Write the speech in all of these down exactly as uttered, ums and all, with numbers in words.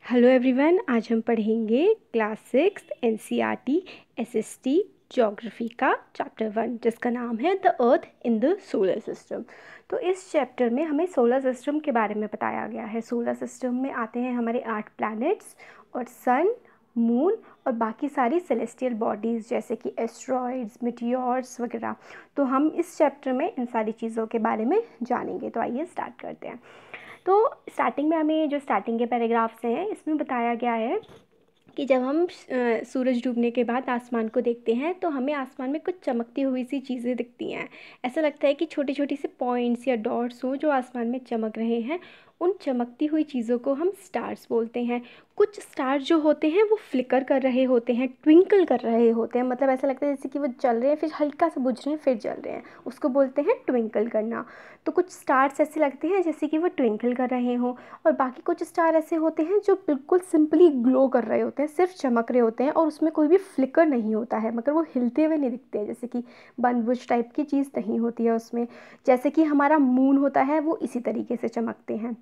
Hello everyone, आज हम पढ़ेंगे class six N C R T S S T geography का चैप्टर वन, जिसका नाम है the earth in the solar system. तो इस चैप्टर में हमें सोलर सिस्टम के बारे में बताया गया है। सोलर सिस्टम में आते हैं हमारे आठ प्लैनेट्स और सन, मून और बाकी सारी सेलेस्टियल बॉडीज़ जैसे कि एस्ट्रॉइड्स, मिटियोर्स वगैरह। तो हम इस चैप्टर में इन सारी चीज़ों के बारे में जानेंगे। तो आइए स्टार्ट करते हैं। तो स्टार्टिंग में हमें जो स्टार्टिंग के पैराग्राफ्स हैं इसमें बताया गया है कि जब हम सूरज डूबने के बाद आसमान को देखते हैं तो हमें आसमान में कुछ चमकती हुई सी चीज़ें दिखती हैं। ऐसा लगता है कि छोटी छोटी सी पॉइंट्स या डॉट्स हों जो आसमान में चमक रहे हैं। उन चमकती हुई चीज़ों को हम स्टार्स बोलते हैं। कुछ स्टार्स जो होते हैं वो फ्लिकर कर रहे होते हैं, ट्विंकल कर रहे होते हैं, मतलब ऐसा लगता है जैसे कि वो जल रहे हैं, फिर हल्का सा बुझ रहे हैं, फिर जल रहे हैं। उसको बोलते हैं ट्विंकल करना। तो कुछ स्टार्स ऐसे लगते हैं जैसे कि वो ट्विंकल कर रहे हों, और बाकी कुछ स्टार ऐसे होते हैं जो बिल्कुल सिंपली ग्लो कर रहे होते हैं, सिर्फ चमक रहे होते हैं और उसमें कोई भी फ्लिकर नहीं होता है, मगर वो हिलते हुए नहीं दिखते हैं, जैसे कि बनबुश टाइप की चीज़ नहीं होती है उसमें। जैसे कि हमारा मून होता है वो इसी तरीके से चमकते हैं।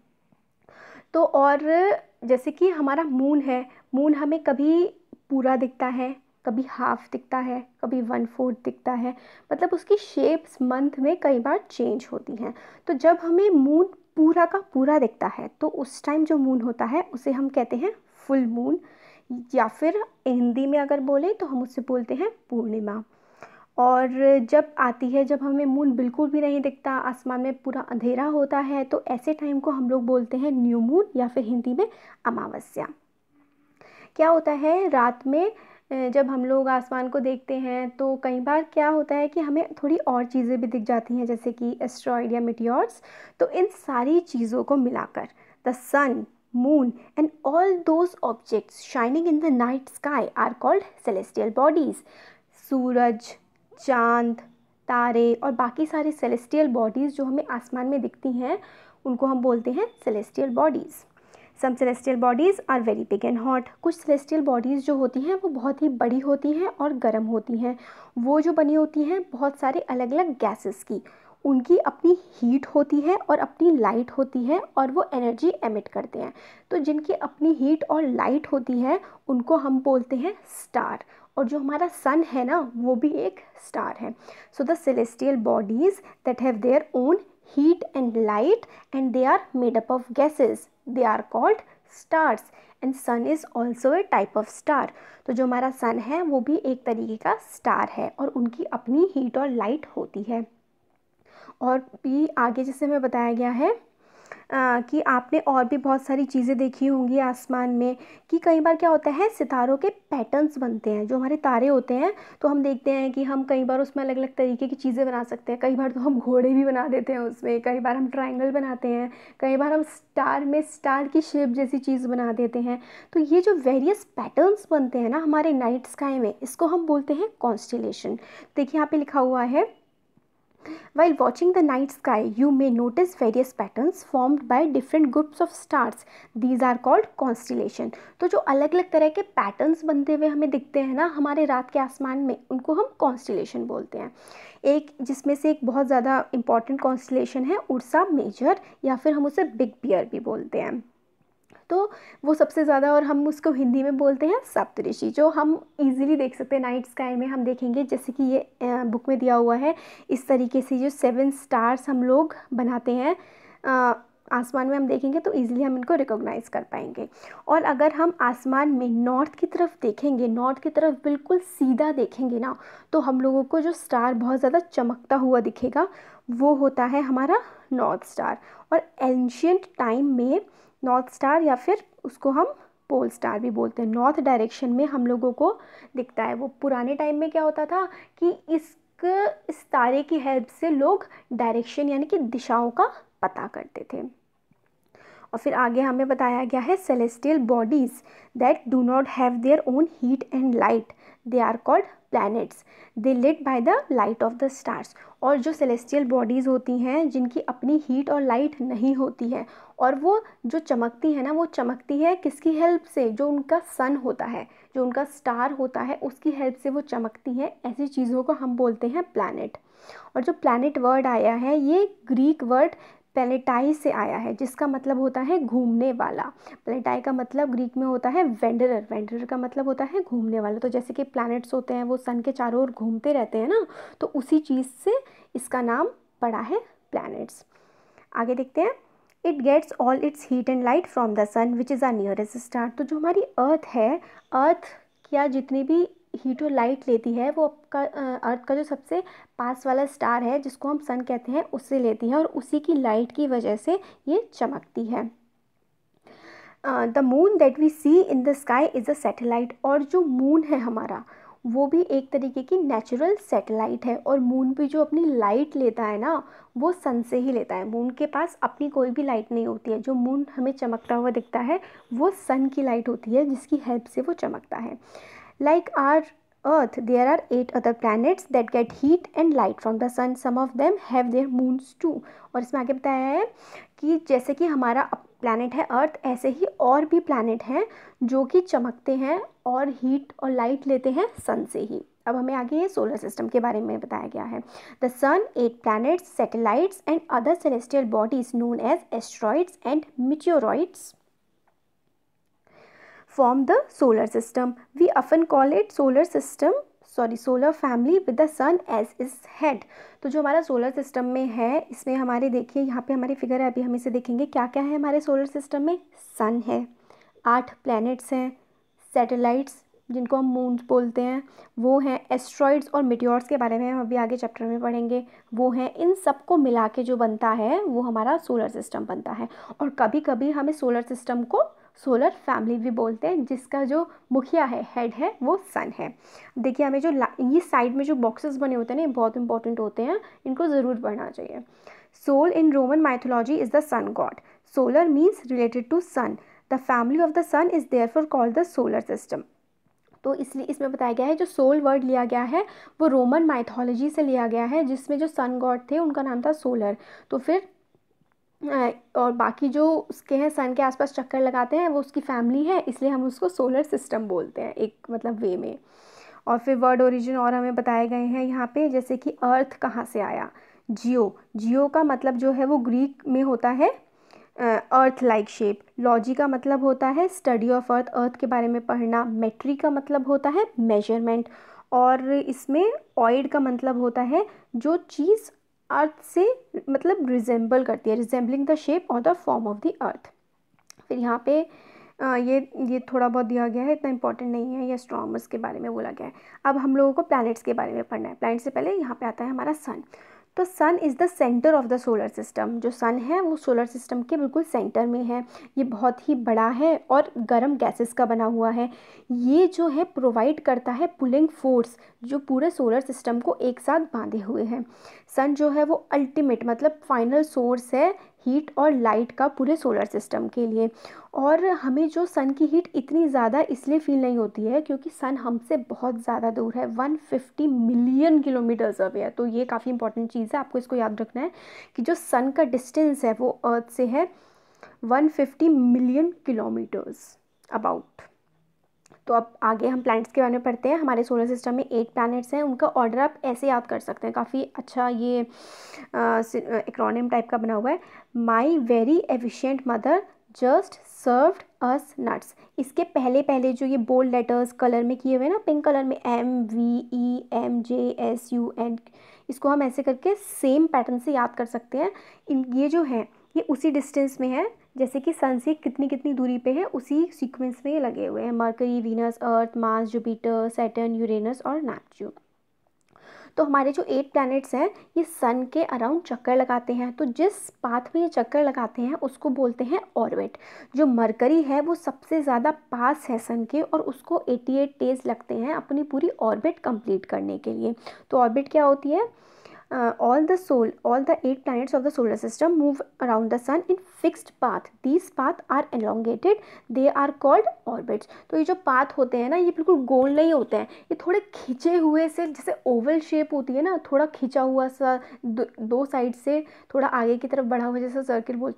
तो और जैसे कि हमारा मून है, मून हमें कभी पूरा दिखता है, कभी हाफ दिखता है, कभी वन फोर्थ दिखता है, मतलब उसकी शेप्स मंथ में कई बार चेंज होती हैं। तो जब हमें मून पूरा का पूरा दिखता है तो उस टाइम जो मून होता है उसे हम कहते हैं फुल मून, या फिर हिंदी में अगर बोले तो हम उससे बोलते हैं पूर्णिमा। और जब आती है, जब हमें मून बिल्कुल भी नहीं दिखता, आसमान में पूरा अंधेरा होता है, तो ऐसे टाइम को हम लोग बोलते हैं न्यू मून या फिर हिंदी में अमावस्या। क्या होता है रात में जब हम लोग आसमान को देखते हैं तो कई बार क्या होता है कि हमें थोड़ी और चीज़ें भी दिख जाती हैं, जैसे कि एस्ट्रॉइड या मिटियोर्स। तो इन सारी चीज़ों को मिलाकर the sun, moon and all those objects shining in the night sky are called celestial bodies. सूरज, चांद, तारे और बाकी सारी सेलेस्टियल बॉडीज़ जो हमें आसमान में दिखती हैं उनको हम बोलते हैं celestial bodies. Some celestial bodies are very big and hot. कुछ सेलेस्टियल बॉडीज़ जो होती हैं वो बहुत ही बड़ी होती हैं और गर्म होती हैं। वो जो बनी होती हैं बहुत सारे अलग अलग गैसेस की, उनकी अपनी हीट होती है और अपनी लाइट होती है और वो एनर्जी एमिट करते हैं। तो जिनकी अपनी हीट और लाइट होती है उनको हम बोलते हैं स्टार। और जो हमारा सन है ना, वो भी एक स्टार है। So the celestial bodies that have their own heat and light and they are made up of gases, they are called stars and sun is also a type of star। तो जो हमारा सन है वो भी एक तरीके का स्टार है और उनकी अपनी हीट और लाइट होती है। और भी आगे जैसे हमें बताया गया है आ, कि आपने और भी बहुत सारी चीज़ें देखी होंगी आसमान में, कि कई बार क्या होता है सितारों के पैटर्न्स बनते हैं। जो हमारे तारे होते हैं तो हम देखते हैं कि हम कई बार उसमें अलग अलग तरीके की चीज़ें बना सकते हैं। कई बार तो हम घोड़े भी बना देते हैं उसमें, कई बार हम ट्रायंगल बनाते हैं, कई बार हम स्टार में स्टार की शेप जैसी चीज़ बना देते हैं। तो ये जो वेरियस पैटर्न्स बनते हैं ना हमारे नाइट स्काई में, इसको हम बोलते हैं कॉन्स्टेलेशन। देखिए यहाँ पे लिखा हुआ है, while watching the night sky, you may notice various patterns formed by different groups of stars. These are called constellation। तो जो अलग अलग तरह के पैटर्न्स बनते हुए हमें दिखते हैं ना हमारे रात के आसमान में, उनको हम कॉन्स्टेलेशन बोलते हैं। एक जिसमें से एक बहुत ज़्यादा इंपॉर्टेंट कॉन्स्टेलेशन है उर्सा मेजर, या फिर हम उसे बिग बियर भी बोलते हैं। तो वो सबसे ज़्यादा, और हम उसको हिंदी में बोलते हैं सप्तऋषि, जो हम इजीली देख सकते हैं नाइट स्काई में। हम देखेंगे जैसे कि ये बुक में दिया हुआ है, इस तरीके से जो सेवन स्टार्स हम लोग बनाते हैं आ, आसमान में, हम देखेंगे तो इजीली हम इनको रिकॉग्नाइज़ कर पाएंगे। और अगर हम आसमान में नॉर्थ की तरफ देखेंगे, नॉर्थ की तरफ बिल्कुल सीधा देखेंगे ना, तो हम लोगों को जो स्टार बहुत ज़्यादा चमकता हुआ दिखेगा वो होता है हमारा नॉर्थ स्टार। और एंशियंट टाइम में नॉर्थ स्टार या फिर उसको हम पोल स्टार भी बोलते हैं, नॉर्थ डायरेक्शन में हम लोगों को दिखता है। वो पुराने टाइम में क्या होता था कि इस इस तारे की हेल्प से लोग डायरेक्शन यानी कि दिशाओं का पता करते थे। और फिर आगे हमें बताया गया है celestial bodies that do not have their own heat and light, they are called planets, they lit by the light of the stars. और जो सेलेस्टियल बॉडीज़ होती हैं जिनकी अपनी हीट और लाइट नहीं होती है, और वो जो चमकती है ना, वो चमकती है किसकी हेल्प से, जो उनका सन होता है, जो उनका स्टार होता है, उसकी हेल्प से वो चमकती हैं। ऐसी चीज़ों को हम बोलते हैं प्लैनेट। और जो प्लैनेट वर्ड आया है ये ग्रीक वर्ड प्लेनेटाई से आया है, जिसका मतलब होता है घूमने वाला। प्लेनेटाई का मतलब ग्रीक में होता है वेंडरर, वेंडरर का मतलब होता है घूमने वाला। तो जैसे कि प्लैनेट्स होते हैं वो सन के चारों ओर घूमते रहते हैं ना, तो उसी चीज़ से इसका नाम पड़ा है प्लैनेट्स। आगे देखते हैं। It gets all its heat and light from the sun which is our nearest star. तो जो हमारी अर्थ है, अर्थ क्या जितनी भी हीट और लाइट लेती है वो आपका अर्थ का जो सबसे पास वाला स्टार है जिसको हम सन कहते हैं उससे लेती है, और उसी की लाइट की वजह से ये चमकती है। The moon that we see in the sky is a satellite. और जो मून है हमारा वो भी एक तरीके की नेचुरल सैटेलाइट है, और मून भी जो अपनी लाइट लेता है ना वो सन से ही लेता है। मून के पास अपनी कोई भी लाइट नहीं होती है। जो मून हमें चमकता हुआ दिखता है वो सन की लाइट होती है जिसकी हेल्प से वो चमकता है। Like our Earth, there are eight other planets that get heat and light from the sun. Some of them have their moons too. और इसमें आगे बताया है कि जैसे कि हमारा प्लैनेट है अर्थ, ऐसे ही और भी प्लैनेट हैं जो कि चमकते हैं और हीट और लाइट लेते हैं सन से ही। अब हमें आगे ये सोलर सिस्टम के बारे में बताया गया है। The sun, eight planets, satellites and other celestial bodies known as asteroids and meteoroids form the solar system. We often call it solar system, sorry solar family with the sun as its head. तो जो हमारा solar system में है इसमें हमारे देखिए यहाँ पे हमारी फिगर है, अभी हम इसे देखेंगे क्या क्या है हमारे सोलर सिस्टम में। सन है, आठ प्लैनेट्स हैं, सैटेलाइट्स जिनको हम मून बोलते हैं वो हैं, एस्ट्रॉइड्स और मिटियोर्स के बारे में हम अभी आगे चैप्टर में पढ़ेंगे वो हैं। इन सबको मिला के जो बनता है वो हमारा सोलर सिस्टम बनता है। और कभी कभी हमें सोलर सिस्टम को सोलर फैमिली भी बोलते हैं, जिसका जो मुखिया है, हेड है, वो सन है। देखिए हमें जो ये साइड में जो बॉक्सेस बने होते हैं ना, ये बहुत इंपॉर्टेंट होते हैं, इनको ज़रूर पढ़ना चाहिए। Sol in Roman mythology is the sun god. Solar means related to sun. The family of the sun is therefore called the solar system. तो इसलिए इसमें बताया गया है जो सोल वर्ड लिया गया है वो रोमन माइथोलॉजी से लिया गया है, जिसमें जो सन गॉड थे उनका नाम था सोलर। तो फिर और बाकी जो उसके हैं सन के आसपास चक्कर लगाते हैं वो उसकी फैमिली है, इसलिए हम उसको सोलर सिस्टम बोलते हैं एक मतलब वे में। और फिर वर्ड ओरिजिन और हमें बताए गए हैं यहाँ पे, जैसे कि अर्थ कहाँ से आया। जियो, जियो का मतलब जो है वो ग्रीक में होता है अर्थ लाइक शेप। लॉजी का मतलब होता है स्टडी ऑफ अर्थ, अर्थ के बारे में पढ़ना। मेट्री का मतलब होता है मेजरमेंट, और इसमें ऑइड का मतलब होता है जो चीज़ अर्थ से मतलब रिजेंबल करती है, रिजेंबलिंग द शेप और the form of the earth. फिर यहाँ पे आ, ये ये थोड़ा बहुत दिया गया है, इतना इंपॉर्टेंट नहीं है, ये एस्ट्रोनॉमर्स के बारे में बोला गया है। अब हम लोगों को प्लैनेट्स के बारे में पढ़ना है। प्लैनेट से पहले यहाँ पे आता है हमारा सन। तो sun is the centre of the solar system. जो सन है वो सोलर सिस्टम के बिल्कुल सेंटर में है। ये बहुत ही बड़ा है और गर्म गैसेस का बना हुआ है। ये जो है प्रोवाइड करता है पुलिंग फोर्स जो पूरे सोलर सिस्टम को एक साथ बांधे हुए हैं। सन जो है वो अल्टीमेट मतलब फाइनल सोर्स है हीट और लाइट का पूरे सोलर सिस्टम के लिए। और हमें जो सन की हीट इतनी ज़्यादा इसलिए फील नहीं होती है क्योंकि सन हमसे बहुत ज़्यादा दूर है, एक सौ पचास मिलियन किलोमीटर्स अवे है। तो ये काफ़ी इंपॉर्टेंट चीज़ है, आपको इसको याद रखना है कि जो सन का डिस्टेंस है वो अर्थ से है एक सौ पचास मिलियन किलोमीटर्स अबाउट। तो अब आगे हम प्लैनेट्स के बारे में पढ़ते हैं। हमारे सोलर सिस्टम में एट प्लैनेट्स हैं, उनका ऑर्डर आप ऐसे याद कर सकते हैं, काफ़ी अच्छा ये एक्रोनिम टाइप का बना हुआ है। My very efficient mother just served us nuts. इसके पहले पहले जो ये बोल्ड लेटर्स कलर में किए हुए ना, पिंक कलर में, M V E M J S U N, इसको हम ऐसे करके सेम पैटर्न से याद कर सकते हैं। इन ये जो है ये उसी डिस्टेंस में है जैसे कि सन से कितनी कितनी दूरी पे है, उसी सीक्वेंस में ये लगे हुए हैं। Mercury, Venus, Earth, Mars, Jupiter, Saturn, Uranus और नेपच्यून। तो हमारे जो एट प्लैनेट्स हैं ये सन के अराउंड चक्कर लगाते हैं। तो जिस पाथ में ये चक्कर लगाते हैं उसको बोलते हैं ऑर्बिट। जो मरकरी है वो सबसे ज़्यादा पास है सन के और उसको अट्ठासी डेज लगते हैं अपनी पूरी ऑर्बिट कंप्लीट करने के लिए। तो ऑर्बिट क्या होती है? all the sol all the eight planets of the solar system move around the sun in fixed path. These path are elongated, they are called orbits. तो ये जो पाथ होते हैं ना ये बिल्कुल गोल नहीं होते हैं, ये थोड़े खिंचे हुए से, जैसे ओवल शेप होती है ना, थोड़ा खिंचा हुआ सा दो, दो साइड से थोड़ा आगे की तरफ बढ़ा हुआ जैसा सर्किल बोलता है,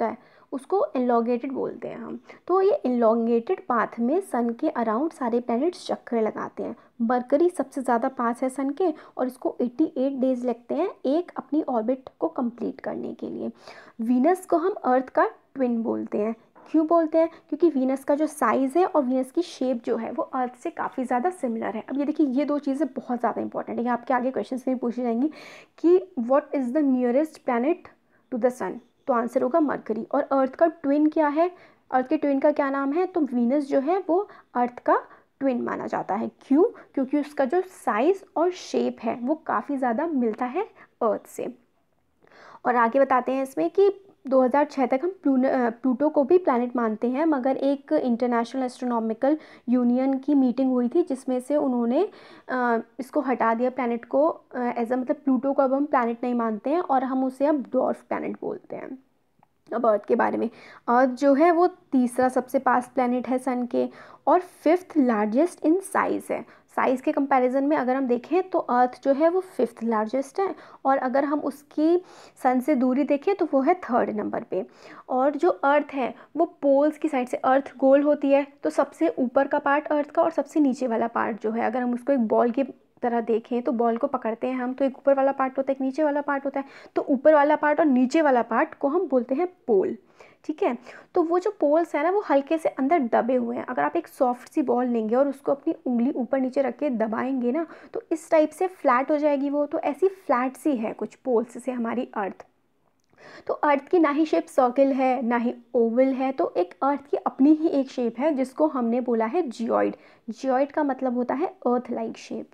उसको एलोंगेटेड बोलते हैं हम। तो ये एलोंगेटेड पाथ में सन के अराउंड सारे प्लैनेट्स चक्कर लगाते हैं। मरकरी सबसे ज़्यादा पास है सन के और इसको अट्ठासी डेज लगते हैं एक अपनी ऑर्बिट को कंप्लीट करने के लिए। वीनस को हम अर्थ का ट्विन बोलते हैं। क्यों बोलते हैं? क्योंकि वीनस का जो साइज़ है और वीनस की शेप जो है वो अर्थ से काफ़ी ज़्यादा सिमिलर है। अब ये देखिए, ये दो चीज़ें बहुत ज़्यादा इंपॉर्टेंट है, ये आपके आगे क्वेश्चन में पूछी जाएंगी कि what is the nearest planet to the sun, तो आंसर होगा मरकरी। और अर्थ का ट्विन क्या है? अर्थ के ट्विन का क्या नाम है? तो वीनस जो है वो अर्थ का ट्विन माना जाता है। क्यों? क्योंकि उसका जो साइज़ और शेप है वो काफ़ी ज़्यादा मिलता है अर्थ से। और आगे बताते हैं इसमें कि दो हज़ार छह तक हम प्लूटो को भी प्लैनेट मानते हैं, मगर एक इंटरनेशनल एस्ट्रोनॉमिकल यूनियन की मीटिंग हुई थी जिसमें से उन्होंने इसको हटा दिया प्लैनेट को एज अ, मतलब प्लूटो को अब हम प्लैनेट नहीं मानते हैं और हम उसे अब डॉर्फ प्लैनेट बोलते हैं। अब अर्थ के बारे में, अर्थ जो है वो तीसरा सबसे पास प्लैनेट है सन के और फिफ्थ लार्जेस्ट इन साइज़ है। साइज़ के कंपैरिजन में अगर हम देखें तो अर्थ जो है वो फिफ्थ लार्जेस्ट है और अगर हम उसकी सन से दूरी देखें तो वो है थर्ड नंबर पे। और जो अर्थ है वो पोल्स की साइड से, अर्थ गोल होती है तो सबसे ऊपर का पार्ट अर्थ का और सबसे नीचे वाला पार्ट जो है, अगर हम उसको एक बॉल की तरह देखें तो बॉल को पकड़ते हैं हम तो एक ऊपर वाला पार्ट होता है एक नीचे वाला पार्ट होता है, तो ऊपर वाला पार्ट और नीचे वाला पार्ट को हम बोलते हैं पोल। ठीक है, तो वो जो पोल्स है ना वो हल्के से अंदर दबे हुए हैं। अगर आप एक सॉफ्ट सी बॉल लेंगे और उसको अपनी उंगली ऊपर नीचे रख के दबाएंगे ना तो इस टाइप से फ्लैट हो जाएगी वो, तो ऐसी फ्लैट सी है कुछ पोल्स से हमारी अर्थ। तो अर्थ की ना ही शेप सर्कल है ना ही ओवल है, तो एक अर्थ की अपनी ही एक शेप है जिसको हमने बोला है जियोइड। जियोइड का मतलब होता है अर्थ लाइक शेप।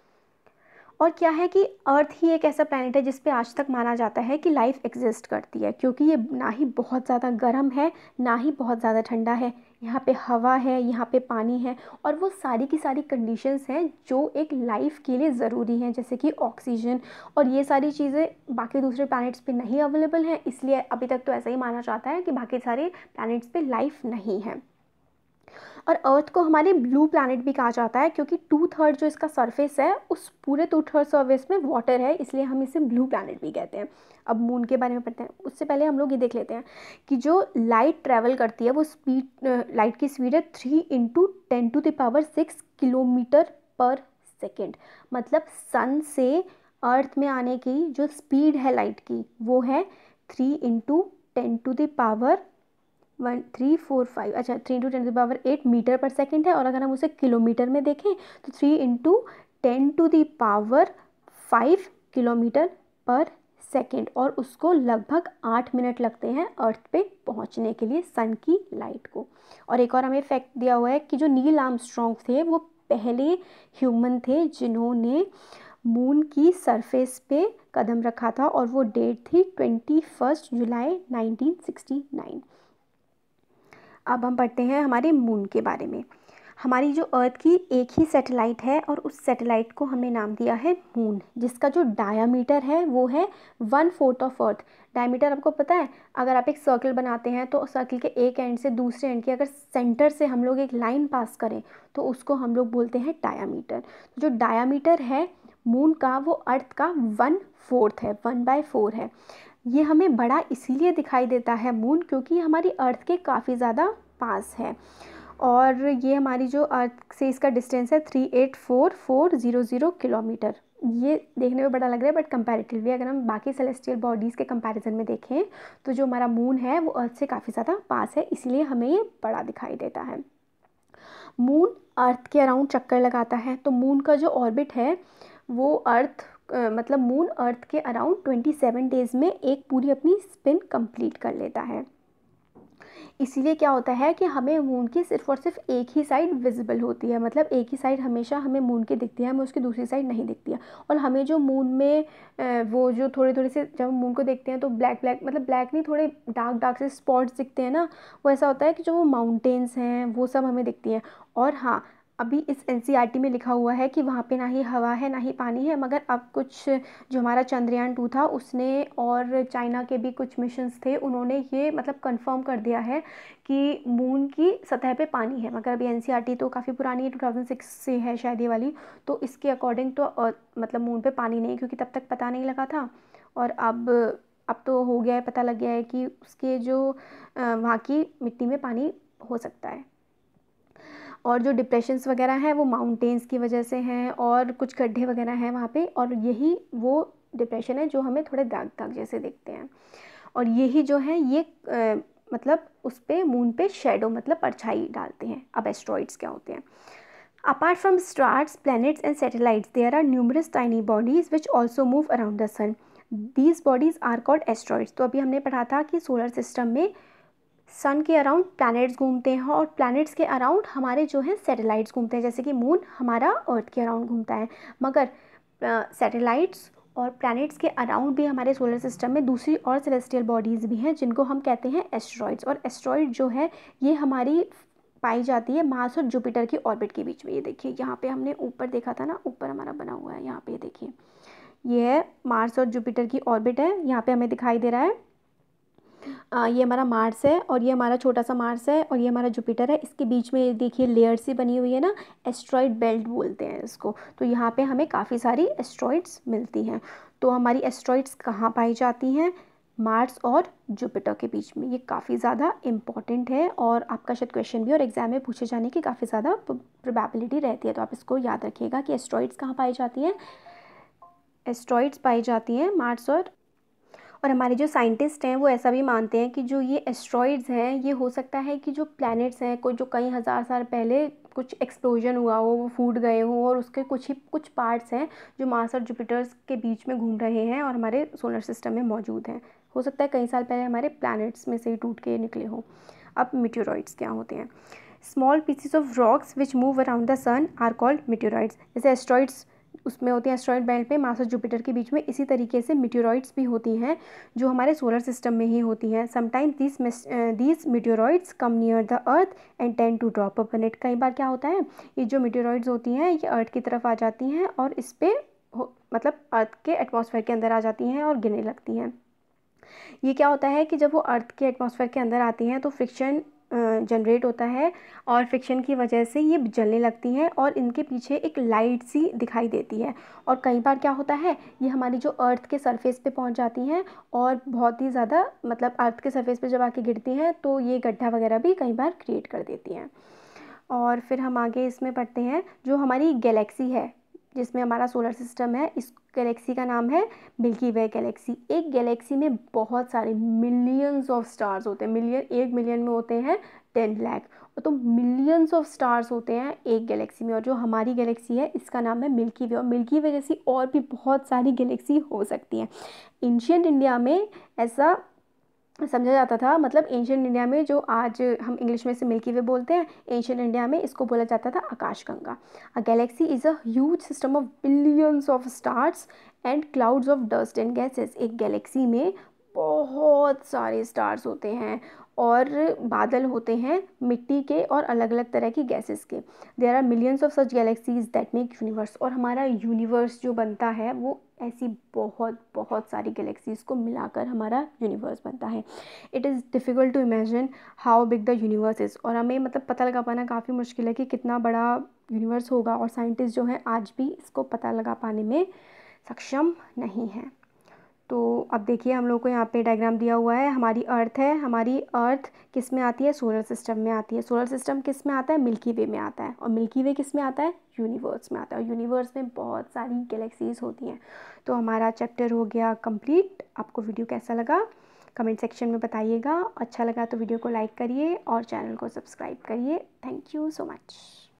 और क्या है कि अर्थ ही एक ऐसा प्लैनेट है जिस पे आज तक माना जाता है कि लाइफ एग्जिस्ट करती है, क्योंकि ये ना ही बहुत ज़्यादा गर्म है ना ही बहुत ज़्यादा ठंडा है। यहाँ पे हवा है, यहाँ पे पानी है और वो सारी की सारी कंडीशंस हैं जो एक लाइफ के लिए ज़रूरी हैं, जैसे कि ऑक्सीजन। और ये सारी चीज़ें बाकी दूसरे प्लैनेट्स पे नहीं अवेलेबल हैं, इसलिए अभी तक तो ऐसा ही माना जाता है कि बाकी सारे प्लैनेट्स पे लाइफ नहीं है। और अर्थ को हमारे ब्लू प्लैनेट भी कहा जाता है क्योंकि टू थर्ड जो इसका सरफेस है उस पूरे टू थर्ड सरफेस में वाटर है, इसलिए हम इसे ब्लू प्लैनेट भी कहते हैं। अब मून के बारे में पढ़ते हैं, उससे पहले हम लोग ये देख लेते हैं कि जो लाइट ट्रैवल करती है वो स्पीड, लाइट की स्पीड है three into ten to the power six kilometre per second. मतलब सन से अर्थ में आने की जो स्पीड है लाइट की वो है three into ten to the power one three four five अच्छा three into ten to power eight metre per second है। और अगर हम उसे किलोमीटर में देखें तो three into ten to the power five kilometre per second, और उसको लगभग आठ मिनट लगते हैं अर्थ पे पहुंचने के लिए सन की लाइट को। और एक और हमें फैक्ट दिया हुआ है कि जो नील आर्मस्ट्रॉन्ग थे वो पहले ह्यूमन थे जिन्होंने मून की सरफेस पे कदम रखा था और वो डेट थी twenty first July nineteen sixty nine. अब हम पढ़ते हैं हमारे मून के बारे में। हमारी जो अर्थ की एक ही सैटेलाइट है और उस सैटेलाइट को हमने नाम दिया है मून, जिसका जो डायामीटर है वो है one fourth of earth. Diameter आपको पता है, अगर आप एक सर्कल बनाते हैं तो सर्कल के एक एंड से दूसरे एंड की अगर सेंटर से हम लोग एक लाइन पास करें तो उसको हम लोग बोलते हैं डायामीटर। जो डायामीटर है मून का वो अर्थ का वन फोर्थ है, वन बाय फोर है। ये हमें बड़ा इसीलिए दिखाई देता है मून क्योंकि हमारी अर्थ के काफ़ी ज़्यादा पास है। और ये हमारी जो अर्थ से इसका डिस्टेंस है three eight four four zero zero kilometre. ये देखने में बड़ा लग रहा है बट कंपैरेटिवली अगर हम बाकी सेलेस्टियल बॉडीज़ के कंपैरिजन में देखें तो जो हमारा मून है वो अर्थ से काफ़ी ज़्यादा पास है, इसलिए हमें ये बड़ा दिखाई देता है। मून अर्थ के अराउंड चक्कर लगाता है, तो मून का जो ऑर्बिट है वो अर्थ मतलब मून अर्थ के अराउंड ट्वेंटी सेवन डेज़ में एक पूरी अपनी स्पिन कंप्लीट कर लेता है। इसीलिए क्या होता है कि हमें मून की सिर्फ और सिर्फ एक ही साइड विजिबल होती है, मतलब एक ही साइड हमेशा हमें मून की दिखती है, हमें उसकी दूसरी साइड नहीं दिखती है। और हमें जो मून में वो जो थोड़े थोड़े से जब हम मून को देखते हैं तो ब्लैक ब्लैक मतलब ब्लैक नहीं, थोड़े डार्क डार्क से स्पॉट्स दिखते हैं ना, वो ऐसा होता है कि जो वो माउंटेन्स हैं वो सब हमें दिखती हैं। और हाँ, अभी इस N C E R T में लिखा हुआ है कि वहाँ पे ना ही हवा है ना ही पानी है, मगर अब कुछ जो हमारा चंद्रयान टू था उसने और चाइना के भी कुछ मिशंस थे, उन्होंने ये मतलब कंफर्म कर दिया है कि मून की सतह पे पानी है। मगर अभी N C E R T तो काफ़ी पुरानी है, टू थाउजेंड सिक्स से है शायद ये वाली, तो इसके अकॉर्डिंग तो मतलब मून पे पानी नहीं, क्योंकि तब तक पता नहीं लगा था। और अब अब तो हो गया है, पता लग गया है कि उसके जो वहाँ की मिट्टी में पानी हो सकता है। और जो डिप्रेशंस वगैरह हैं वो माउंटेन्स की वजह से हैं और कुछ गड्ढे वगैरह हैं वहाँ पे, और यही वो डिप्रेशन है जो हमें थोड़े दाग दाग जैसे दिखते हैं। और यही जो है ये आ, मतलब उस पर मून पे शेडो मतलब परछाई डालते हैं। अब एस्ट्रॉइड्स क्या होते हैं? Apart from stars, planets and satellites, there are numerous tiny bodies which also move around the sun. These bodies are called asteroids. तो अभी हमने पढ़ा था कि सोलर सिस्टम में सन के अराउंड प्लैनेट्स घूमते हैं और प्लैनेट्स के अराउंड हमारे जो है सैटेलाइट्स घूमते हैं, जैसे कि मून हमारा अर्थ के अराउंड घूमता है। मगर सैटेलाइट्स और प्लैनेट्स के अराउंड भी हमारे सोलर सिस्टम में दूसरी और सेलेस्टियल बॉडीज़ भी हैं जिनको हम कहते हैं एस्ट्रॉइड्स। और एस्ट्रॉइड जो है ये हमारी पाई जाती है मार्स और जुपिटर की ऑर्बिट के बीच में। ये देखिए यहाँ पे हमने ऊपर देखा था ना, ऊपर हमारा बना हुआ है, यहाँ पे देखिए ये है मार्स और जुपिटर की ऑर्बिट है, यहाँ पे हमें दिखाई दे रहा है। आ, ये हमारा मार्स है और ये हमारा छोटा सा मार्स है और ये हमारा जुपिटर है। इसके बीच में देखिए लेयर सी बनी हुई है ना, एस्ट्रॉइड बेल्ट बोलते हैं इसको। तो यहाँ पे हमें काफ़ी सारी एस्ट्रॉइड्स मिलती हैं। तो हमारी एस्ट्रॉइड्स कहाँ पाई जाती हैं? मार्स और जुपिटर के बीच में। ये काफ़ी ज़्यादा इम्पॉर्टेंट है और आपका शायद क्वेश्चन भी और एग्जाम में पूछे जाने की काफ़ी ज़्यादा प्रोबेबिलिटी रहती है। तो आप इसको याद रखिएगा कि एस्ट्रॉइड्स कहाँ पाई जाती हैं? एस्ट्रॉइड्स पाई जाती हैं मार्स और और हमारे जो साइंटिस्ट हैं वो ऐसा भी मानते हैं कि जो ये एस्ट्रॉइड्स हैं ये हो सकता है कि जो प्लैनेट्स हैं कोई जो कई हज़ार साल पहले कुछ एक्सप्लोजन हुआ हो, वो फूट गए हों और उसके कुछ ही कुछ पार्ट्स हैं जो मार्स और जुपिटर्स के बीच में घूम रहे हैं और हमारे सोलर सिस्टम में मौजूद हैं। हो सकता है कई साल पहले हमारे प्लैनेट्स में से ही टूट के निकले हों। अब मीटेओरॉइड्स क्या होते हैं? Small pieces of rocks which move around the sun are called meteoroids. जैसे एस्ट्रॉइड्स उसमें होती हैं एस्ट्रॉइड बेल्ट पे मार्स और जुपिटर के बीच में, इसी तरीके से मीटेओरॉइड्स भी होती हैं जो हमारे सोलर सिस्टम में ही होती हैं। Sometimes these these meteoroids come near the earth and tend to drop upon it. कई बार क्या होता है, ये जो मीटेओरॉइड्स होती हैं ये अर्थ की तरफ आ जाती हैं और इस पर मतलब अर्थ के एटमॉस्फेयर के अंदर आ जाती हैं और गिरने लगती हैं। ये क्या होता है कि जब वो अर्थ के एटमॉस्फेयर के अंदर आती हैं तो फ्रिक्शन जनरेट होता है और फ्रिक्शन की वजह से ये जलने लगती हैं और इनके पीछे एक लाइट सी दिखाई देती है। और कई बार क्या होता है, ये हमारी जो अर्थ के सरफेस पे पहुंच जाती हैं और बहुत ही ज़्यादा मतलब अर्थ के सरफेस पे जब आके गिरती हैं तो ये गड्ढा वगैरह भी कई बार क्रिएट कर देती हैं। और फिर हम आगे इसमें पढ़ते हैं जो हमारी गैलेक्सी है जिसमें हमारा सोलर सिस्टम है, इस गैलेक्सी का नाम है मिल्की वे गैलेक्सी। एक गैलेक्सी में बहुत सारे मिलियंस ऑफ स्टार्स होते हैं। मिलियन, एक मिलियन में होते हैं टेन लाख, तो मिलियंस ऑफ स्टार्स होते हैं एक गैलेक्सी में। और जो हमारी गैलेक्सी है इसका नाम है मिल्की वे। और मिल्की वे जैसी और भी बहुत सारी गैलेक्सी हो सकती हैं। एंशिएंट इंडिया में ऐसा समझा जाता था, मतलब एंशिएंट इंडिया में जो आज हम इंग्लिश में से मिल्की वे बोलते हैं, एंशिएंट इंडिया में इसको बोला जाता था आकाशगंगा। A galaxy is a huge system of billions of stars and clouds of dust and gases. एक गैलेक्सी में बहुत सारे स्टार्स होते हैं और बादल होते हैं मिट्टी के और अलग अलग तरह की गैसेस के। There are millions of such galaxies that make universe. और हमारा यूनिवर्स जो बनता है वो ऐसी बहुत बहुत सारी गैलेक्सीज़ को मिलाकर हमारा यूनिवर्स बनता है। It is difficult to imagine how big the universe is. और हमें मतलब पता लगा पाना काफ़ी मुश्किल है कि कितना बड़ा यूनिवर्स होगा, और साइंटिस्ट जो हैं आज भी इसको पता लगा पाने में सक्षम नहीं हैं। तो अब देखिए हम लोग को यहाँ पे डायग्राम दिया हुआ है। हमारी अर्थ है, हमारी अर्थ किस में आती है? सोलर सिस्टम में आती है। सोलर सिस्टम किस में आता है? मिल्की वे में आता है। और मिल्की वे किस में आता है? यूनिवर्स में आता है। और यूनिवर्स में बहुत सारी गैलेक्सीज होती हैं। तो हमारा चैप्टर हो गया कंप्लीट। आपको वीडियो कैसा लगा कमेंट सेक्शन में बताइएगा। अच्छा लगा तो वीडियो को लाइक करिए और चैनल को सब्सक्राइब करिए। Thank you so much.